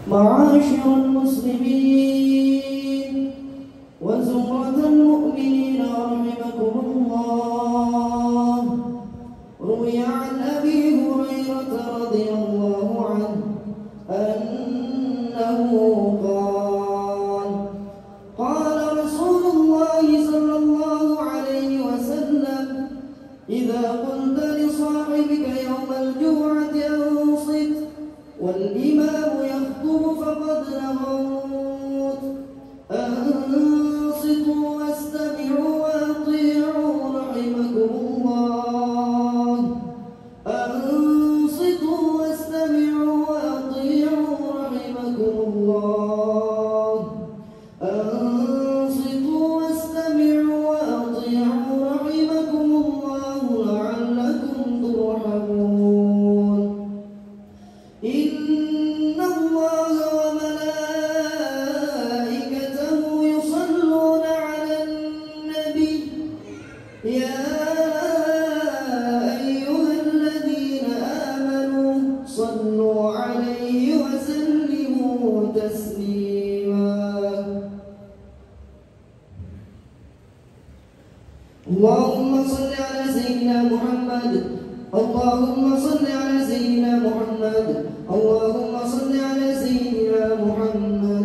معاشر المسلمين وزمرة المؤمنين رحمكم الله، روي عن أبي هريرة رضي الله عنه أنه قال: قال رسول الله صلى الله عليه وسلم: إذا قلت لصاحبك يوم الجمعة أنصت والإمام يخطب فقد نغوت، أنصتوا واستمعوا وأطيعوا رحمكم الله، أنصتوا واستمعوا وأطيعوا رحمكم الله، أنصتوا واستمعوا وأطيعوا رحمكم الله لعلكم ترحمون. إن الله وملائكته يصلون على النبي، يا أيها الذين آمنوا صلوا عليه وسلموا تسليما. اللهم صل على سيدنا محمد، اللهم صل على سيدنا محمد، اللهم صل على سيدنا محمد.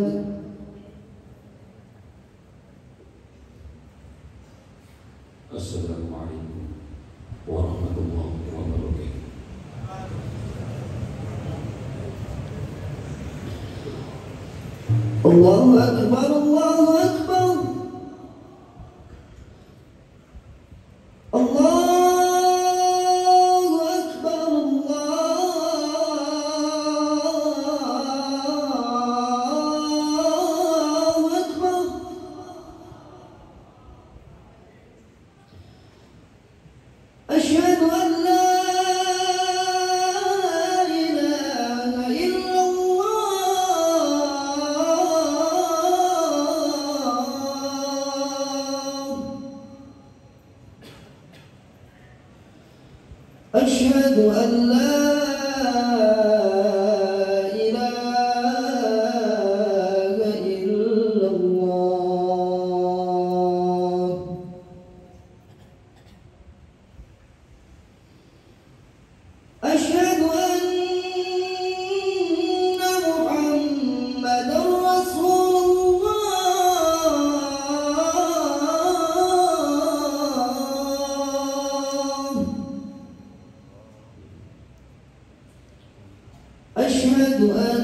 السلام عليكم ورحمة الله وبركاته. الله أكبر، الله أكبر، الله أكبر، الله أكبر. أشهد أن لا إله إلا الله، أشهد أن لا إله إلا الله. أشهد أن محمدًا رسول الله. أشهد أن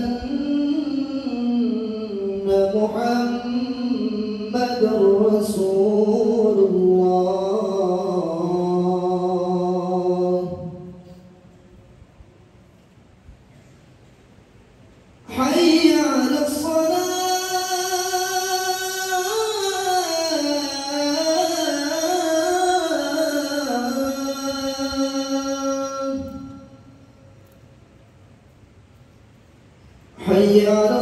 محمدًا رسول الله. حي على الصلاة، حي على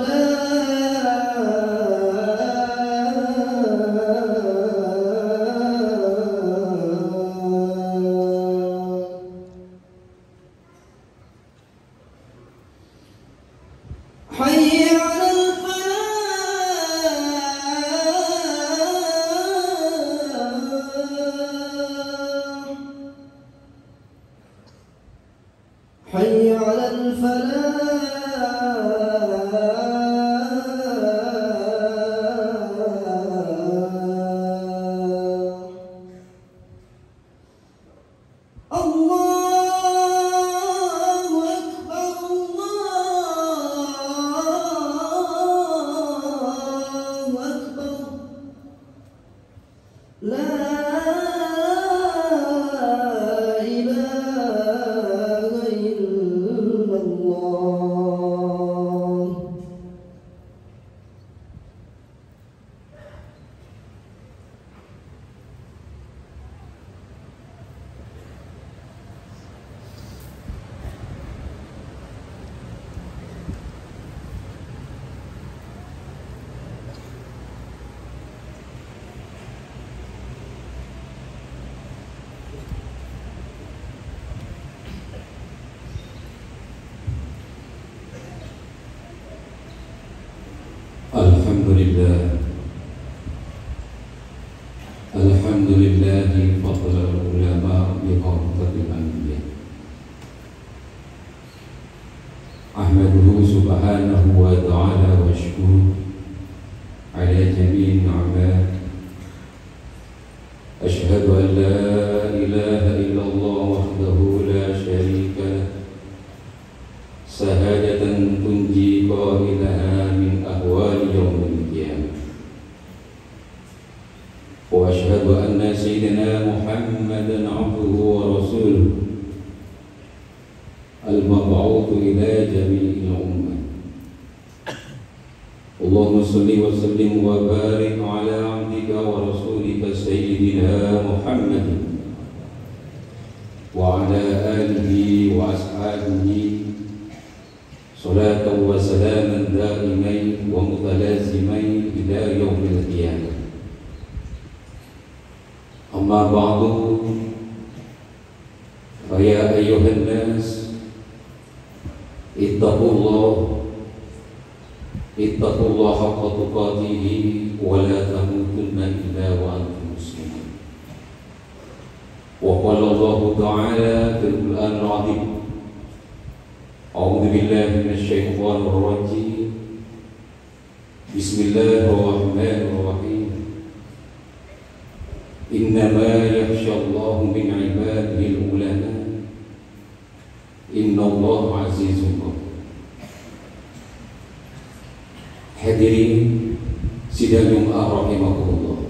الصلاة، حي على الفلاح، حي على الفلاح. الله أكبر، الله أكبر، لا إله إلا الله. Alhamdulillah, alhamdulillahi fadlal ulama bi qawtatil anbiya. Ahmaduhu subhanahu wa ta'ala wa syukur ala jami'in ni'mat. Ashhadu an la ilaha illallah wahdahu la syarika lah, sahadatan tunji qailaha min ahwali yaumil qiyamah. Wa ashhadu anna sayyidina Muhammadan abduhu wa rasuluh al-mab'utsu ila jami'il ummah. Allahumma shalli wa sallim wa barik ala 'abdika wa rasulika sayyidina Muhammad wa ala alihi wa ashabihi salatan wa salaman da'imain wa mutalazimain ila yaumil qiyamah. Amma ba'du, fa ya ayyuhan nas ittaqullah haqqa tuqatih wa la tamutunna illa wa antum muslimun. Wa qala Allah ta'ala fil Qur'anil 'azim, a'udzu billahi minasy syaithanir rajim. Bismillahirrahmanirrahim. Innama yakhshallahu min 'ibadihil ulama. Innallaha 'azizun ghafur. Hadirin sidang Jumat rahimakumullah.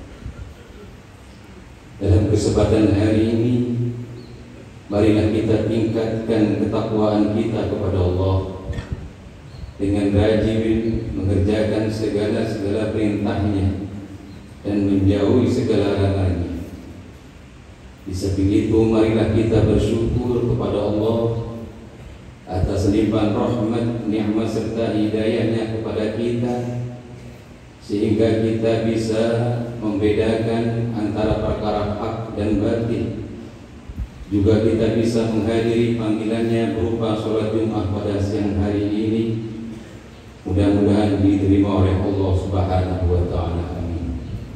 Dalam kesempatan hari ini, marilah kita tingkatkan ketakwaan kita kepada Allah dengan rajin mengerjakan segala perintahnya dan menjauhi segala larangannya. Di samping itu, marilah kita bersyukur kepada Allah atas limpahan rahmat, nikmat serta hidayahnya kepada kita, sehingga kita bisa membedakan antara perkara hak dan batil. Juga kita bisa menghadiri panggilannya berupa sholat Jumat pada siang hari ini. Mudah-mudahan diterima oleh Allah Subhanahu wa ta'ala. Amin.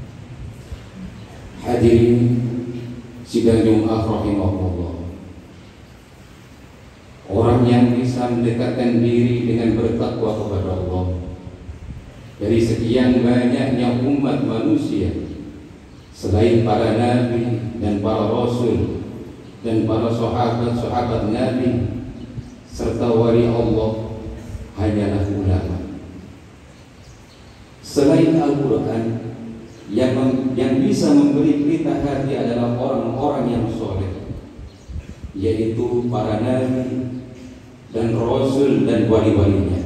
Hadirin sidang Jumat rahimahullah. Orang yang bisa mendekatkan diri dengan bertakwa kepada Allah dari sekian banyaknya umat manusia selain para nabi dan para rasul dan para sahabat nabi serta wali Allah, hanyalah ulama. Selain Al-Quran, yang bisa memberi pelita hati adalah orang-orang yang soleh, yaitu para nabi dan rasul dan wali-walinya.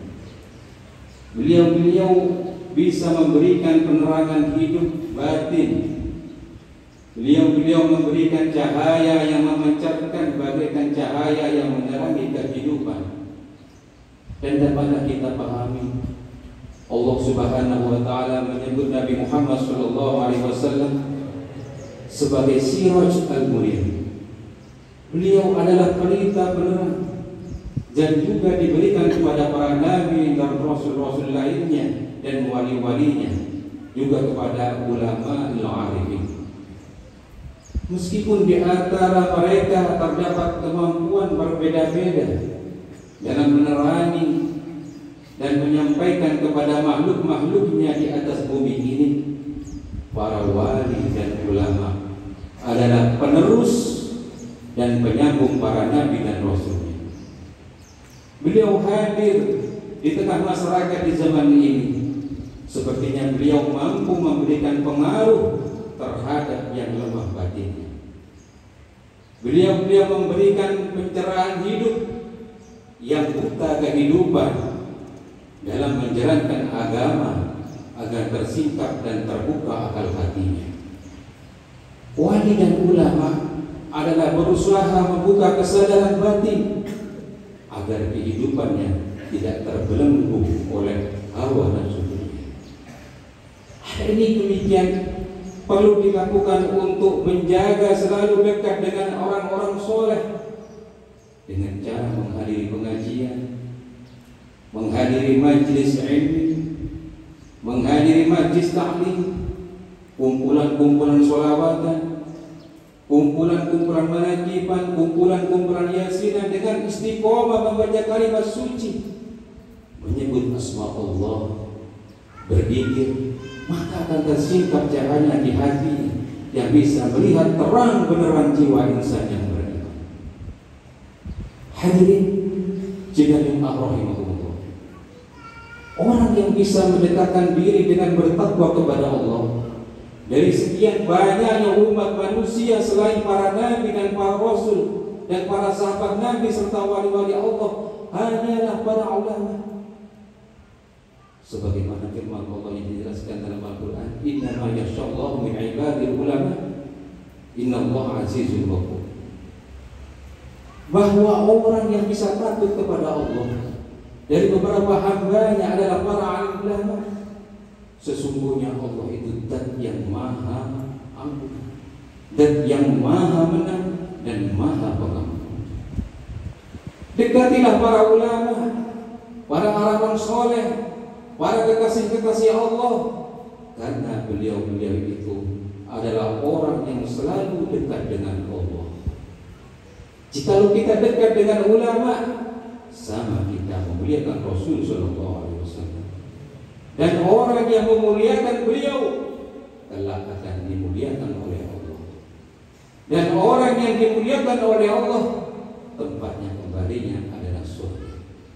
Beliau bisa memberikan penerangan hidup batin. Beliau memberikan cahaya yang memancarkan bagaikan cahaya yang menerangi kehidupan. Dan dapatlah kita pahami, Allah Subhanahu wa ta'ala menyebut Nabi Muhammad SAW sebagai Siraj al-Munir. Beliau adalah pelita penerang, dan juga diberikan kepada para nabi dan rasul-rasul lainnya dan wali-walinya, juga kepada ulama al-arifin. Meskipun di antara mereka terdapat kemampuan berbeda-beda dalam menerangi dan menyampaikan kepada makhluk-makhluknya di atas bumi ini, para wali dan ulama adalah penerus dan penyambung para nabi dan rasulnya. Beliau hadir di tengah masyarakat di zaman ini. Sepertinya beliau mampu memberikan pengaruh terhadap yang lemah batinnya. Beliau memberikan pencerahan hidup yang buta kehidupan dalam menjalankan agama agar tersingkap dan terbuka akal hatinya. Wali dan ulama adalah berusaha membuka kesadaran batin agar kehidupannya tidak terbelenggu oleh hawa nafsunya. Hal ini demikian perlu dilakukan untuk menjaga selalu dekat dengan orang-orang soleh dengan cara menghadiri pengajian, menghadiri majelis ilmu, menghadiri majlis taklim, kumpulan-kumpulan sholawatan, kumpulan-kumpulan manakiban, kumpulan-kumpulan yasinan dengan istiqomah membaca kalimat suci, menyebut asma Allah, berzikir, maka akan tersingkap cahaya di hati yang bisa melihat terang beneran jiwa insan yang beriman. Hadirin jemaah rahimahullah, orang yang bisa mendekatkan diri dengan bertakwa kepada Allah dari sekian banyaknya umat manusia selain para nabi dan para rasul dan para sahabat nabi serta wali-wali Allah, hanyalah para ulama. Sebagaimana firman Allah yang dijelaskan dalam Al-Quran, innama yakhshallahu min ibadil ulama, innallaha azizun ghafur. Bahwa orang yang bisa takut kepada Allah dari beberapa hambanya adalah para ulama. Sesungguhnya Allah itu zat yang maha ampun, zat yang maha menang dan maha pengampun. Dekatilah para ulama, para orang soleh, para kekasih-kekasih Allah, karena beliau-beliau itu adalah orang yang selalu dekat dengan Allah. Jikalau kita dekat dengan ulama, sama kita memuliakan Rasul Sallallahu Alaihi Wasallam. Dan orang yang memuliakan beliau telah akan dimuliakan oleh Allah. Dan orang yang dimuliakan oleh Allah, tempatnya kembalinya adalah surga.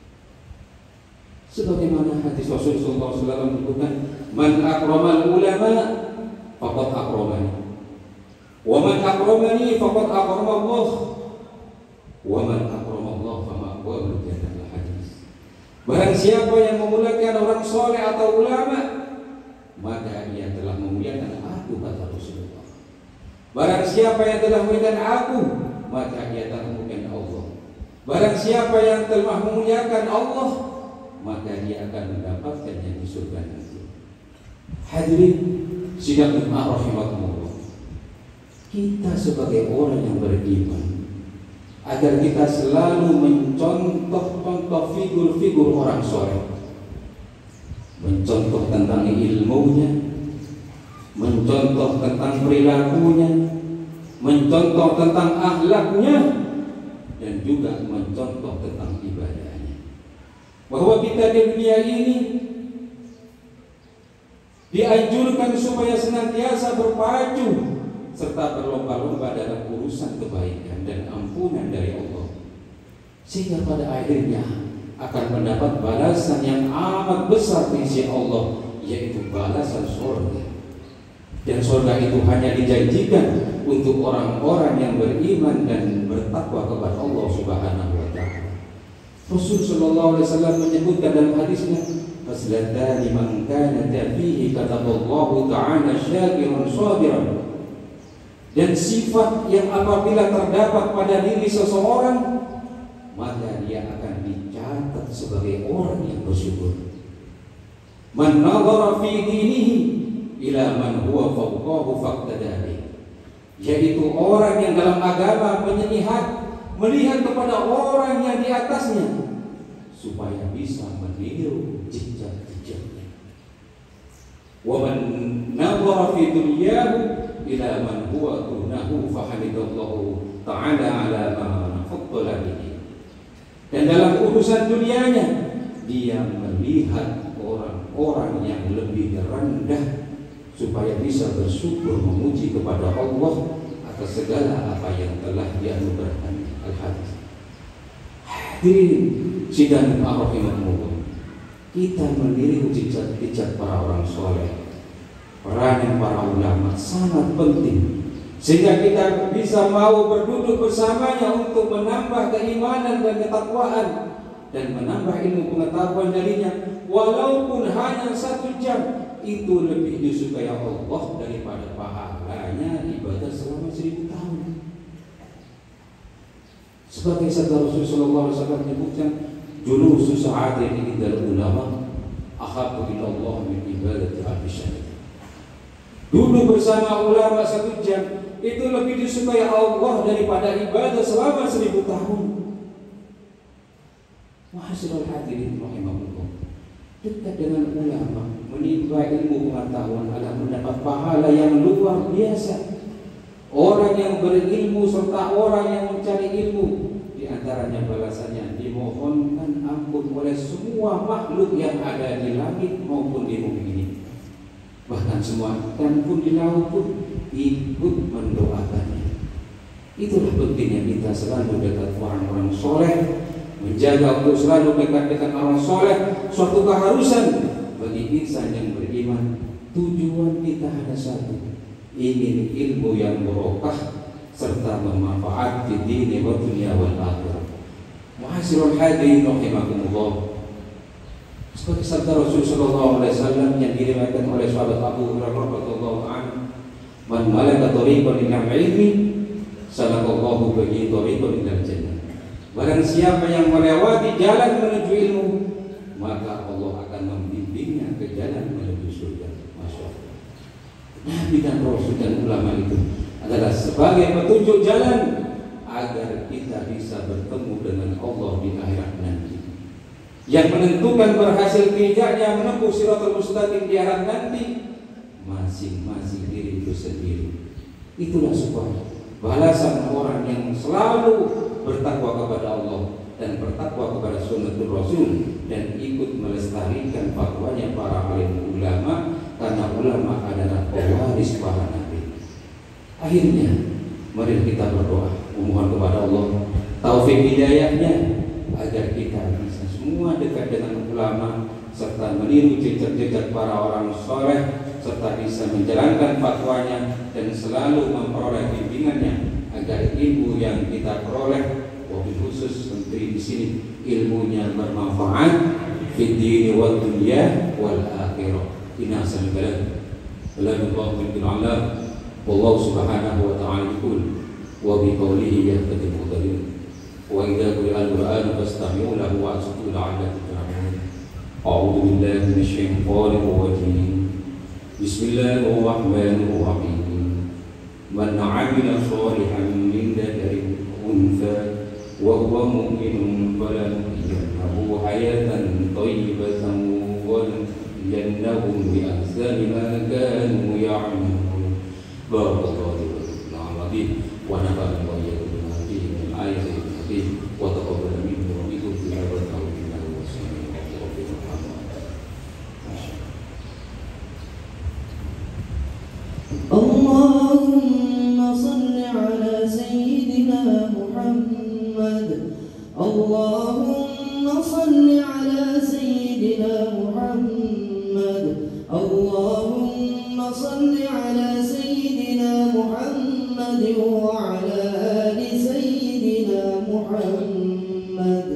Sebagaimana hadis Rasul Sallallahu Alaihi Wasallam menyebutkan, man akramal ulama faqad akramani, wa man akramani faqad akrama Allah, wa man akrama Allah fama'wahu jannah. Hadis. Barang siapa yang memuliakan orang soleh atau ulama, maka ia telah memuliakan aku, kata Rasulullah. Barang siapa yang telah memuliakan aku, maka ia telah memuliakan Allah. Barang siapa yang telah memuliakan Allah, maka dia akan mendapatkannya di surga nanti. Hadirin sidang jemaah rahimakumullah, kita sebagai orang yang beriman, agar kita selalu mencontoh-contoh figur-figur orang soleh, mencontoh tentang ilmunya, mencontoh tentang perilakunya, mencontoh tentang akhlaknya, dan juga mencontoh tentang ibadahnya. Bahwa kita di dunia ini dianjurkan supaya senantiasa berpacu serta berlomba-lomba dalam urusan kebaikan dan ampunan dari Allah, sehingga pada akhirnya akan mendapat balasan yang amat besar di sisi Allah, yaitu balasan surga. Dan surga itu hanya dijanjikan untuk orang-orang yang beriman dan bertakwa kepada Allah Subhanahu wa Ta'ala. Rasul sallallahu alaihi wasallam menyebutkan dalam hadisnya, "Faslatani man kana fihi kataballahu ta'ala syakiran sabiran." Dan sifat yang apabila terdapat pada diri seseorang, maka dia akan dicatat sebagai orang yang bersyukur. Man nadhara fi dinihi ila man huwa fawqahu faqtadabi, yaitu orang yang dalam agama melihat kepada orang yang di atasnya supaya bisa meniru jejak-jejaknya. Wa man nadhara fi dunyahu ila man huwa dunahu fahamidallahu ta'ala ala ma faddala bihi. Dan dalam urusan dunianya dia melihat orang-orang yang lebih rendah supaya bisa bersyukur memuji kepada Allah atas segala apa yang telah dianugerahkan. Al-Hadis. Hadirin sidang rahimahumullah, kita meniru jejak-jejak para orang soleh, peranan para ulama sangat penting, sehingga kita bisa mau berduduk bersamanya untuk menambah keimanan dan ketakwaan dan menambah ilmu pengetahuan darinya, walaupun hanya 1 jam. Itu lebih disukai Allah daripada pahalanya ibadah selama 1000 tahun. Sebagai sabda Rasul sallallahu alaihi wasallam menyebutkan, julusu sa'atin indal ulama ahabbu ila Allah min ibadati alfi syahr. Duduk bersama ulama 1 jam itu lebih disukai Allah daripada ibadah selama 1000 tahun. Mahasirul hadirin rahimahullah, dekat dengan ulama menimba ilmu pengetahuan adalah mendapat pahala yang luar biasa. Orang yang berilmu serta orang yang mencari ilmu, di antaranya balasannya dimohonkan ampun oleh semua makhluk yang ada di langit maupun di bumi ini. Bahkan semua ikan pun di laut pun ikut mendoakannya. Itulah pentingnya kita selalu dekat orang-orang soleh, menjaga untuk selalu dekat dengan orang soleh. Suatu keharusan bagi insan yang beriman. Tujuan kita hanya satu, ingin ilmu yang barokah serta bermanfaat di dini wa dunia wal akhirah. Ma'asyiral hadirin rahimakumullah. Seperti sabda Rasul sallallahu alaihi wasallam yang diriwayatkan oleh sahabat Abu Hurairah radhiyallahu anhu, "Man malaka tariqan ila ilmi, sallallahu bihi tariqan ila jannah." Barang siapa yang melewati jalan menuju ilmu, maka Allah akan membimbingnya ke jalan menuju surga. Masya Allah. Nabi dan Rasul dan ulama itu adalah sebagai petunjuk jalan agar kita bisa bertemu dengan Allah di akhirat nanti. Yang menentukan berhasil tidaknya menempuh siratal mustaqim di akhirat nanti masing-masing diri itu sendiri. Itulah sebuah balasan orang yang selalu bertakwa kepada Allah dan bertakwa kepada sunnatul Rasul dan ikut melestarikan fatwanya para alim ulama, karena ulama adalah pewaris para nabi. Akhirnya mari kita berdoa memohon kepada Allah taufik hidayahnya agar kita bisa semua dekat dengan ulama serta meniru jejak-jejak para orang soleh serta bisa menjalankan fatwanya dan selalu memperoleh bimbingannya agar ilmu yang kita peroleh, wabil khusus menteri di sini, ilmunya bermanfaat fid dini wad dunya wal akhirah. Inna sallallahu alaihi wasallam. Wallahu subhanahu wa ta'ala yaqul wa bi qawlihi yahtadi al-muhtadin wa idza quri'a al-Qur'an fastami'u lahu wa ansitu la'allakum turhamun. A'udzu billahi minasy syaithanir rajim. Bismillahir rahmanir rahim. Man 'amila shalihan min dzakarin unsa wa huwa mu'minun falanuhyiyannahu hayatan thayyibatan wa lanajziyannahum bi ahsani ma kanu ya'malun. Barakallahu fiikum wa nafa'ana wa iyyakum bima fihi min ayatil hakim wa taqabbal minna wa minkum tilawatahu innahu was-sami'ul 'alim. Allahumma salli ala sayyidina Muhammad. Allahumma salli ala sayyidina Muhammad. Allahumma salli ala sayyidina Muhammad wa ala ali sayyidina Muhammad.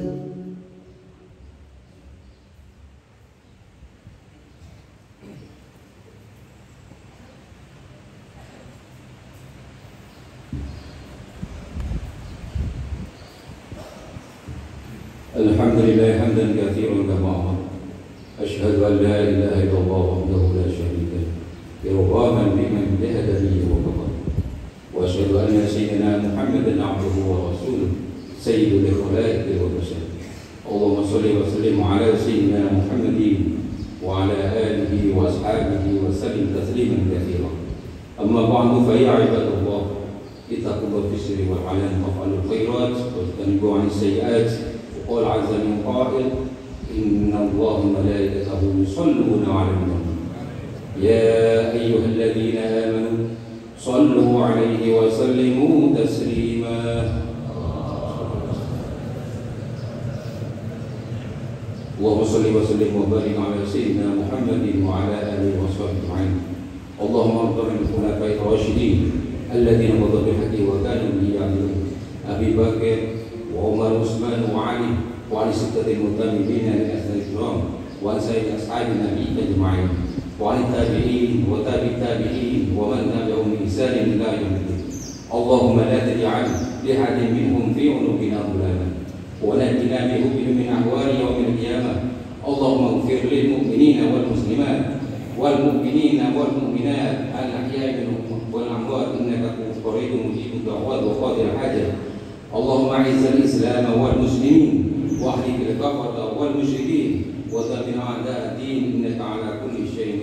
Alhamdulillah hamdan katsiran kama asyhadu an la ilaha illallah wahdahu la syarika lahu irghaman liman jahada bihi wa faqad wa asyhadu anna sayyidina Muhammadan 'abduhu wa rasuluh sayyidul khalaiqi wa bashar. Allahumma shalli wa sallim ala sayyidina Muhammadin wa ala alihi wa ashabihi wa sallim tasliman katsiran. Amma ba'du fa ya ibadallah ittaqullaha fis sirri wal 'alan waf'alul khairat wajtanibu 'anis sayyi'at. قال عز من قائل إن الله وملائكته يصلون على النبي يا أيها الذين آمنوا صلوا عليه وسلموا تسليما. اللهم صل وسلم وبارك على سيدنا محمد وعلى آله وصحبه أجمعين. اللهم ارض عن الخلفاء الراشدين الذين قضوا بالحق وكانوا به يعدلون أبي بكر وعمر وعثمان وعلي وعلى ستة المتابعين لأهل الكرام وعن سائر أصحاب النبي أجمعين وعن التابعين وتابع التابعين ومن تبعهم بإحسان إلى يوم الدين. اللهم لا تجعل لأحد منهم في عنقنا ظلاما ونجنا بحكم من أحوال يوم القيامة. اللهم اغفر للمؤمنين والمسلمات والمؤمنين والمؤمنات الأحياء منهم والأموات إنك قريب مجيب الدعوات وقاضي الحاجة. اللهم أعز الإسلام والمسلمين وأهلك الكفرة والمشركين ودمر أعداء الدين إنك على كل شيء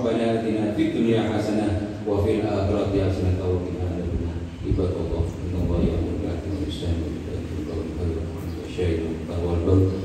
Rabbana atina fid dunya hasanah wa fil akhirati hasanah wa qina adzabannar. Ibadallah, innallaha ya'muru bil 'adli wal ihsani wa ita'i dzil qurba wa yanha 'anil fahsya'i wal munkari wal baghi